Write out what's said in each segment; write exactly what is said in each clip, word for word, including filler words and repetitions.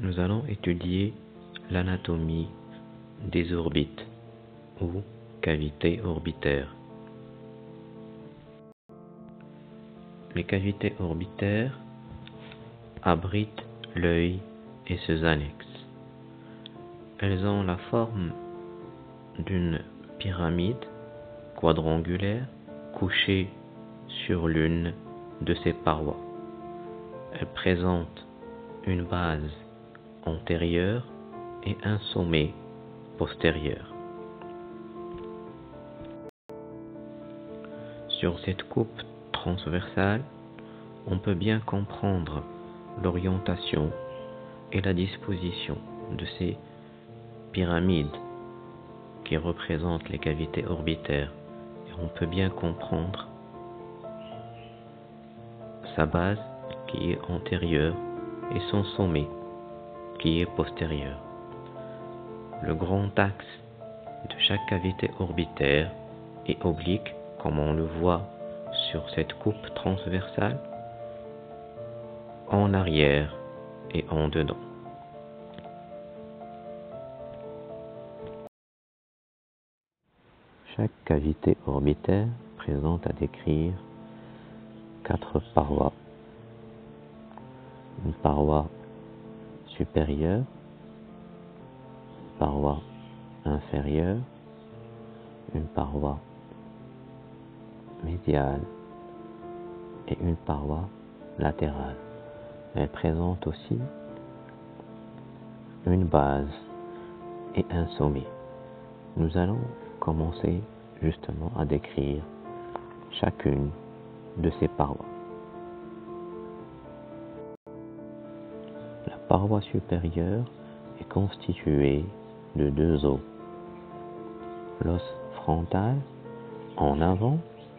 Nous allons étudier l'anatomie des orbites ou cavités orbitaires. Les cavités orbitaires abritent l'œil et ses annexes. Elles ont la forme d'une pyramide quadrangulaire couchée sur l'une de ses parois. Elles présentent une base antérieure et un sommet postérieur. Sur cette coupe transversale, on peut bien comprendre l'orientation et la disposition de ces pyramides qui représentent les cavités orbitaires, et on peut bien comprendre sa base qui est antérieure et son sommet qui est postérieur. Le grand axe de chaque cavité orbitaire est oblique, comme on le voit sur cette coupe transversale, en arrière et en dedans. Chaque cavité orbitaire présente à décrire quatre parois. Une paroi supérieure, une paroi inférieure, une paroi médiale et une paroi latérale. Elle présente aussi une base et un sommet. Nous allons commencer justement à décrire chacune de ces parois. La paroi supérieure est constituée de deux os. L'os frontal en avant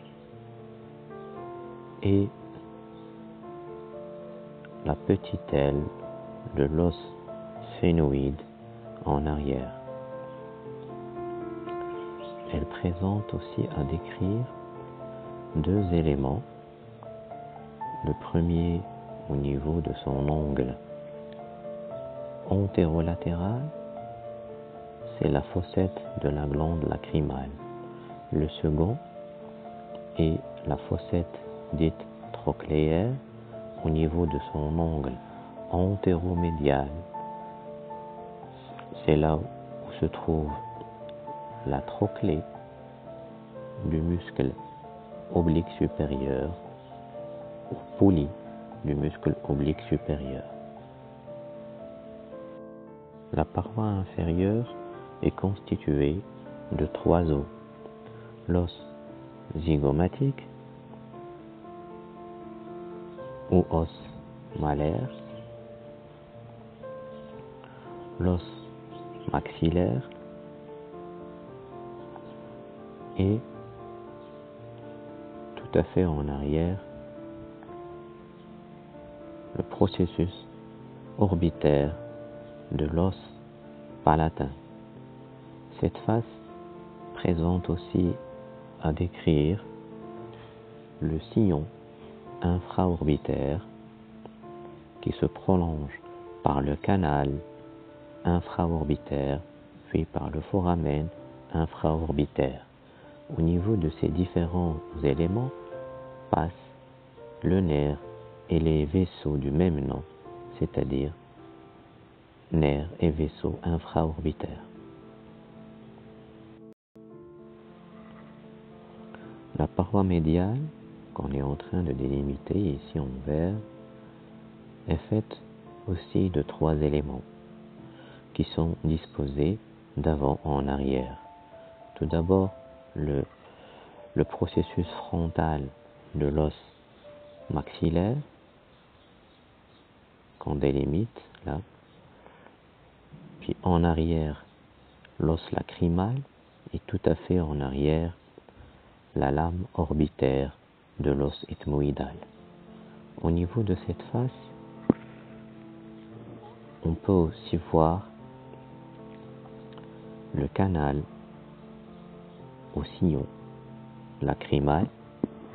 et la petite aile de l'os phénoïde en arrière. Elle présente aussi à décrire deux éléments. Le premier au niveau de son angle antérolatéral, c'est la fossette de la glande lacrymale. Le second est la fossette dite trochléaire au niveau de son angle antéromédial. C'est là où se trouve la trochlée du muscle oblique supérieur ou poulie du muscle oblique supérieur. La paroi inférieure est constituée de trois os. L'os zygomatique ou os malaire, l'os maxillaire et tout à fait en arrière, le processus orbitaire de l'os palatin. Cette face présente aussi à décrire le sillon infraorbitaire qui se prolonge par le canal infraorbitaire puis par le foramen infraorbitaire. Au niveau de ces différents éléments passent le nerf et les vaisseaux du même nom, c'est-à-dire nerfs et vaisseaux infraorbitaires. La paroi médiale, qu'on est en train de délimiter ici en vert, est faite aussi de trois éléments qui sont disposés d'avant en arrière. Tout d'abord, le, le processus frontal de l'os maxillaire, qu'on délimite là, puis en arrière, l'os lacrymal, et tout à fait en arrière, la lame orbitaire de l'os ethmoïdal. Au niveau de cette face, on peut aussi voir le canal au sillon lacrymal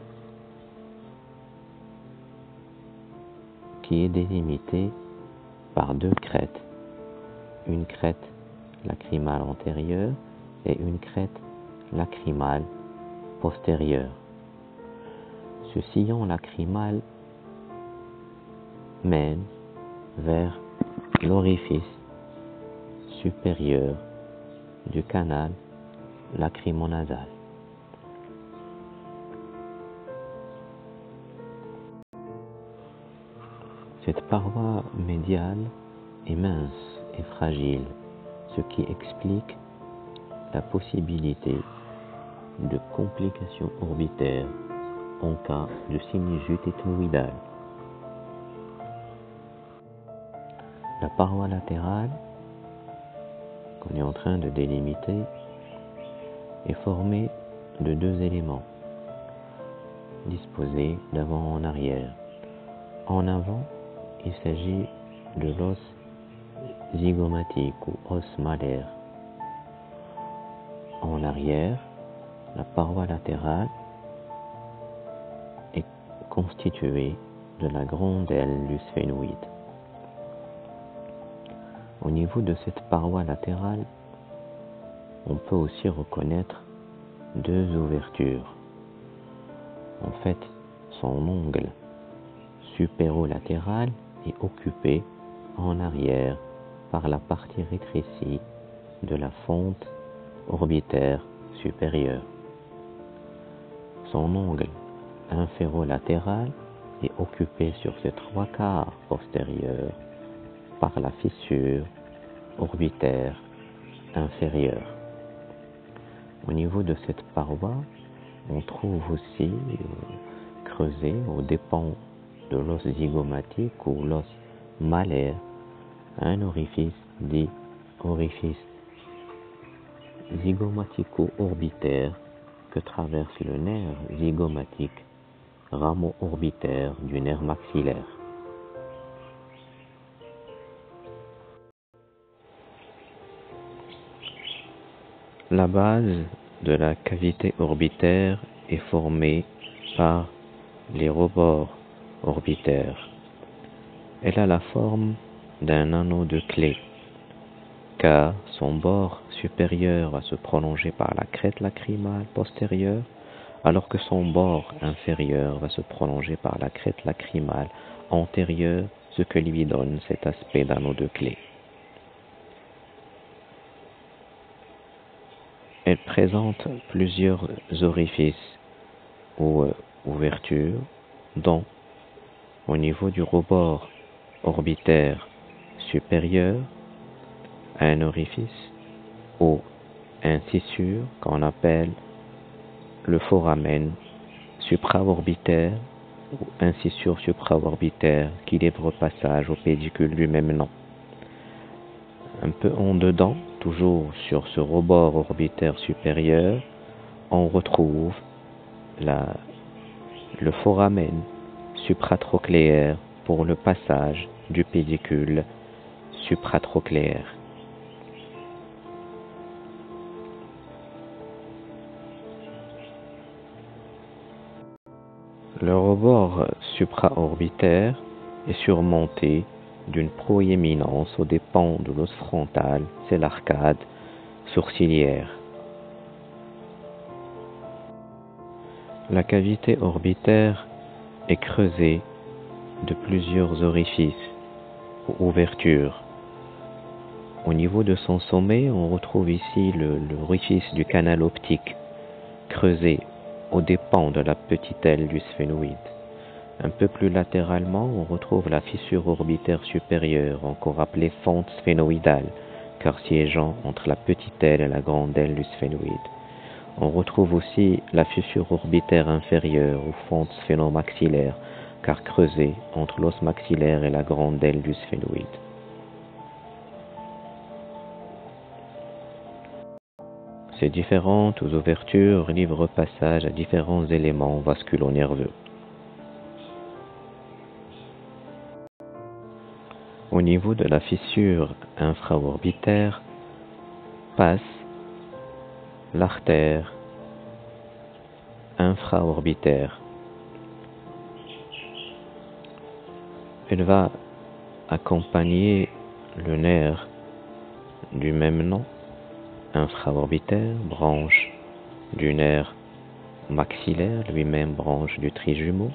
qui est délimité par deux crêtes, une crête lacrymale antérieure et une crête lacrymale postérieure. Ce sillon lacrymal mène vers l'orifice supérieur du canal lacrymonasal. Cette paroi médiale est mince et fragile, ce qui explique la possibilité de complications orbitaires en cas de sinusite ethmoïdale. La paroi latérale qu'on est en train de délimiter est formée de deux éléments disposés d'avant en arrière. En avant, il s'agit de l'os zygomatique ou os malaire. En arrière, la paroi latérale est constituée de la grande aile du sphénoïde. Au niveau de cette paroi latérale, on peut aussi reconnaître deux ouvertures. En fait, son ongle supérolatéral est occupé en arrière par la partie rétrécie de la fente orbitaire supérieure. Son ongle inférolatéral est occupé sur ses trois quarts postérieurs par la fissure orbitaire inférieure. Au niveau de cette paroi, on trouve aussi euh, creusé aux dépens de l'os zygomatique ou l'os malaire un orifice dit orifice zygomatico-orbitaire que traverse le nerf zygomatique, rameau orbitaire du nerf maxillaire. La base de la cavité orbitaire est formée par les rebords orbitaires. Elle a la forme d'un anneau de clé, car son bord supérieur va se prolonger par la crête lacrymale postérieure, alors que son bord inférieur va se prolonger par la crête lacrymale antérieure, ce que lui donne cet aspect d'anneau de clé. Elle présente plusieurs orifices ou euh, ouvertures, dont au niveau du rebord orbitaire supérieur, un orifice ou un fissure qu'on appelle le foramen supraorbitaire ou incisure supraorbitaire qui livre passage au pédicule du même nom. Un peu en dedans, toujours sur ce rebord orbitaire supérieur, on retrouve la, le foramen supratrochléaire pour le passage du pédicule supratrochléaire. Le rebord supraorbitaire est surmonté d'une proéminence aux dépens de l'os frontal, c'est l'arcade sourcilière. La cavité orbitaire est creusée de plusieurs orifices ou ouvertures. Au niveau de son sommet, on retrouve ici le, l'orifice du canal optique, creusé aux dépens de la petite aile du sphénoïde. Un peu plus latéralement, on retrouve la fissure orbitaire supérieure, encore appelée fente sphénoïdale, car siégeant entre la petite aile et la grande aile du sphénoïde. On retrouve aussi la fissure orbitaire inférieure ou fente sphénomaxillaire, car creusée entre l'os maxillaire et la grande aile du sphénoïde. Ces différentes ouvertures livrent passage à différents éléments vasculo-nerveux. Au niveau de la fissure infraorbitaire passe l'artère infraorbitaire. Elle va accompagner le nerf du même nom, infraorbitaire, branche du nerf maxillaire, lui-même branche du trijumeau,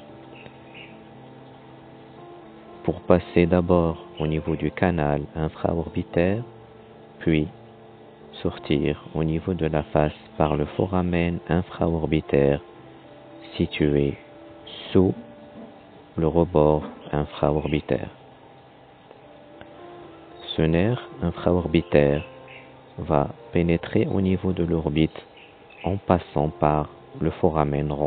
pour passer d'abord au niveau du canal infraorbitaire, puis sortir au niveau de la face par le foramen infraorbitaire situé sous le rebord infraorbitaire. Ce nerf infraorbitaire va pénétrer au niveau de l'orbite en passant par le foramen rond.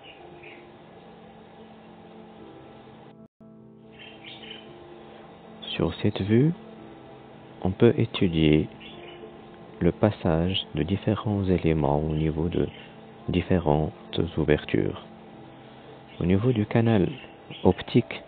Sur cette vue, on peut étudier le passage de différents éléments au niveau de différentes ouvertures. Au niveau du canal optique,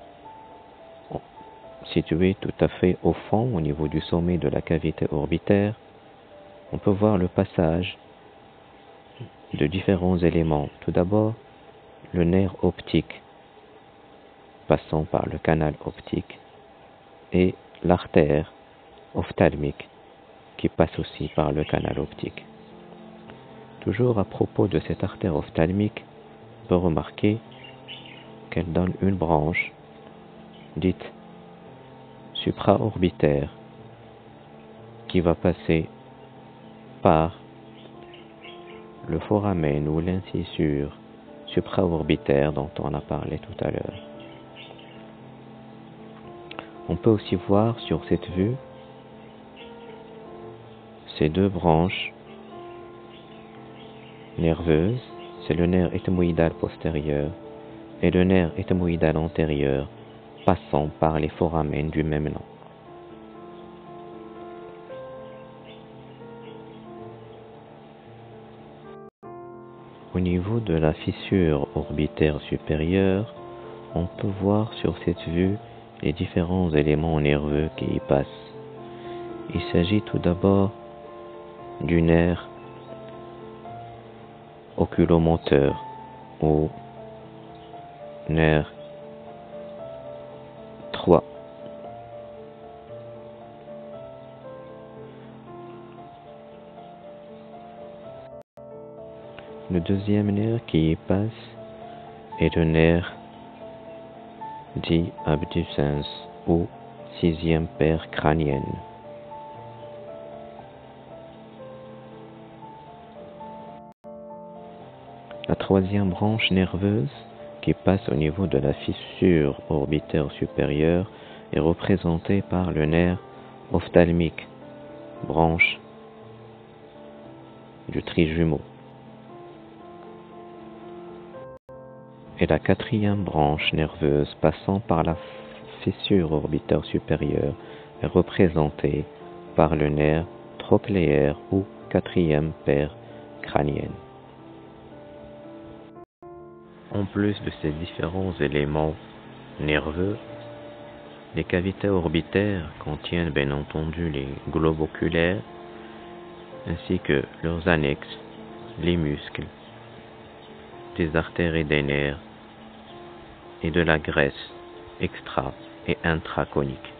situé tout à fait au fond, au niveau du sommet de la cavité orbitaire, on peut voir le passage de différents éléments. Tout d'abord, le nerf optique, passant par le canal optique, et l'artère ophtalmique, qui passe aussi par le canal optique. Toujours à propos de cette artère ophtalmique, on peut remarquer qu'elle donne une branche dite supraorbitaire qui va passer par le foramen ou l'incisure supraorbitaire dont on a parlé tout à l'heure. On peut aussi voir sur cette vue ces deux branches nerveuses, c'est le nerf éthymoïdal postérieur et le nerf éthymoïdal antérieur passant par les foramen du même nom. Au niveau de la fissure orbitaire supérieure, on peut voir sur cette vue les différents éléments nerveux qui y passent. Il s'agit tout d'abord du nerf oculomoteur ou nerf trois. Le deuxième nerf qui y passe est le nerf dit abducens ou sixième paire crânienne. La troisième branche nerveuse qui passe au niveau de la fissure orbitaire supérieure est représentée par le nerf ophtalmique, branche du trijumeau. Et la quatrième branche nerveuse passant par la fissure orbitaire supérieure est représentée par le nerf trochléaire ou quatrième paire crânienne. En plus de ces différents éléments nerveux, les cavités orbitaires contiennent bien entendu les globes oculaires ainsi que leurs annexes, les muscles, des artères et des nerfs et de la graisse extra- et intraconique.